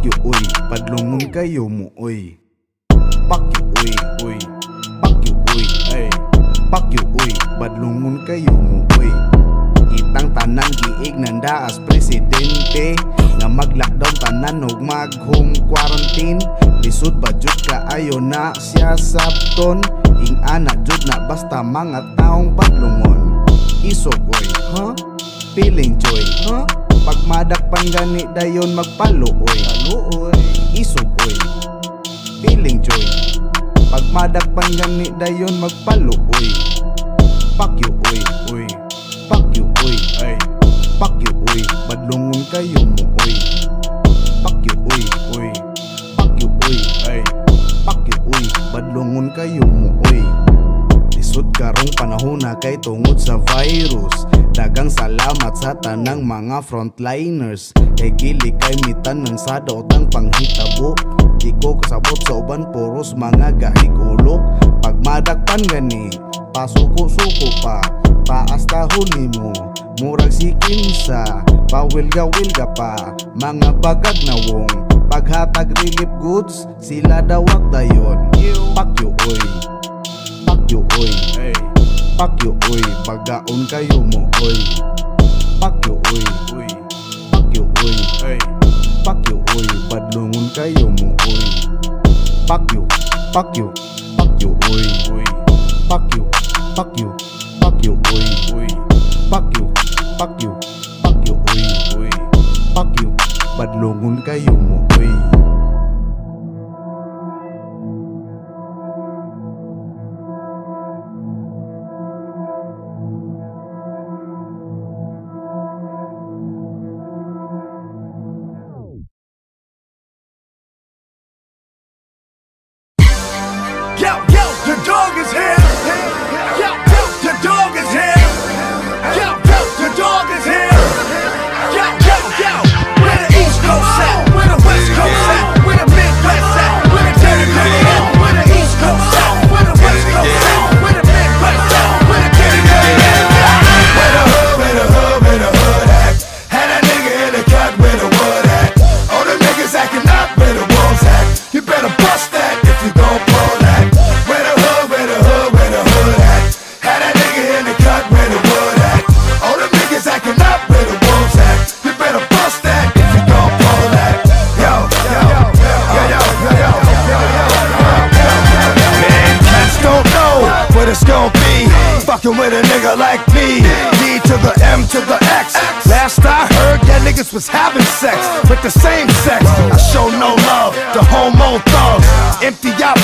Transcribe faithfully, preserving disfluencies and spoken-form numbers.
Fuck you, uy, padlungon kayo mo, uy. Fuck you, uy, uy. Fuck you, uy, ay. Fuck you, uy, padlungon kayo mo, uy. Kitang tanan giig nanda as presidente nga mag-lockdown tanan og mag-home quarantine. Lisod ba jud kaayo na siya sabton? Ing ana jud na basta mga taong padlungon. Isog, uy, huh? Feeling joy, huh? Pagmadakpan gani dayon magpalo, oy. Isog, oy. Feeling joy. Pagmadakpan gani dayon magpalo, oy. Fuck you, oy, oy. Fuck you, oy, ay. Fuck you, oy. Badlungon kayo mo, oy. Fuck you, oy, oy. Fuck you, oy, ay. Fuck you, oy. Badlungon kayo mo, oy. Lisod karong panahon na kay tungod sa virus. Dagang salamat sa tanang mga frontliners. Kay gili kay mitan ng sa daotang panghitabo. Di ko kasabot sa uban puros mga gahig-ulok. Pagmadakpan gani, pasuko-suko pa. Taas tahon nimo, murag si kinsa. Pawilga-wilga pa, mga bagag na wong. Paghatag relief goods, sila dawag dayon. Fuck you, oy. Fuck you, oy. Hey. Fuck you, oy, pagaon kayo mo, oy. Fuck you, oy, oy. Fuck you, oy, ay. Fuck you, oy, padlungon kayo mo, oy. Fuck you, fuck you, fuck you, oy, oy. Fuck you, fuck you, fuck you, oy, oy. Fuck you, fuck you, fuck you, oy, oy. Fuck you, padlungon kayo mo, oy. Yo, yo, the dog is here. Yo, yo, the dog is here. Yo, yo, the dog is here. Yo, yo, yo, where the East Coast at? Where the West Coast at? Where the Midwest at? Where the Connecticut at? Where the East Coast at? Where the West Coast at? Where the Midwest at? Where the Connecticut at? Where the hood, where the hood, where the hood at? Had a nigga in the cut where the wood at? All the niggas acting up where the wolves at? You better bust that if you gon' pull that. It's gon' be fucking with a nigga like me. D to the M to the X. Last I heard, yeah, niggas was having sex with the same sex. I show no love to homo thugs. Empty out